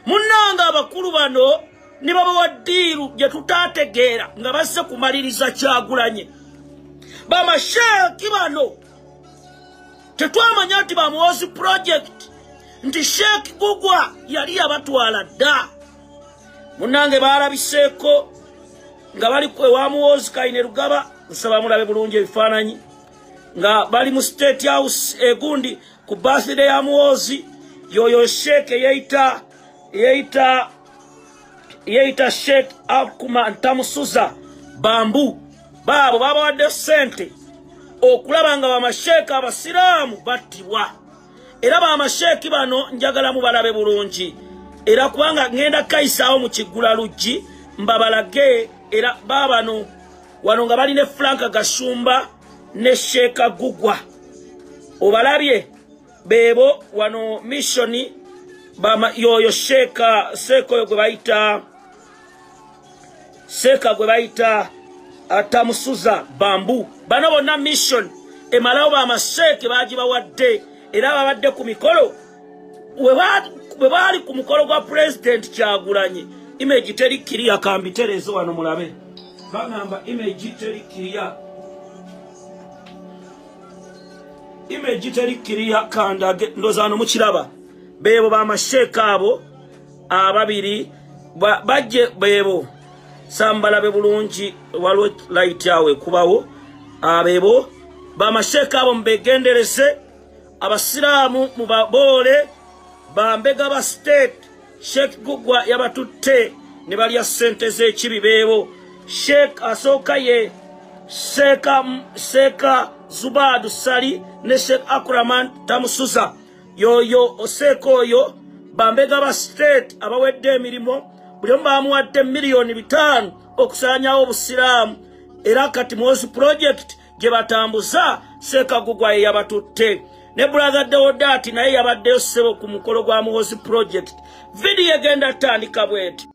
Munnanga abakulu bano ne babawa ddiiru gye tutaategeera nga bazze kumaliriza Kyagulanyi. Bamasheeki bano tetwamanya nti ba Muhoozi project nti Sheikh Gugwa yali yabatwala dda. Munnange baalabiseeko nga bali ewa Muhoozi Kaine Rugaba, nsaba mulabe bulungi ebifaananyi, nga bali mu State House egundi ku birthday ya Muhoozi. Yoyo Sheikh yeita Sheikh Akuma Ntamusuza Bambu baabo babawadde ssente okulaba nga bamasheeka abasiraamu battibwa. Era bamasheeki bano njagala mubalabe bulungi, era kubanga ngenda kayisaawo mu Kiggula Luggi mbabalage. Era babano wano nga bali ne Franka Gashumba ne Sheikh Gugwa obalabye bebo wano missioni yoyo Sheikh gwe bayita Atamusuza Bambu. Bano bonna mission emalawo bamasheeki bagibawadde, era babadde ku mikolo we baali ku mukolo gwa President Kyagulanyi. Image teri kiriya kambiterezo wano mulabe. Bagamba image teri kiriya kandage ndozano mukiraba. Bebo bamasheeka abo ababiri bajje bebo sambalabe bulungi waliwo light yawe kubawo. Abebo bamasheeka abo mbegenderese, abasiraamu mubaboole bambega ba state. Sheikh Gugwa yabatutte ne balya ssente z'ekibi bebo. Sheikh asooka ye Sheikh Zubadu Sali ne Sheikh Akraman Tamusuza. Yoyo Oseeka oyo bambega ba state abawedde emirimu, buli omu bamuwadde $5,000,000 okusaanyawo obusiraamu. Era kati Muhoozi project gye batambuza Sheikh Gugwa ye yabatutte. Ne brother Deodati naye yabaddeyo ssebo ku mukolo gwa Muhoozi project. Video egenda tandika bweti.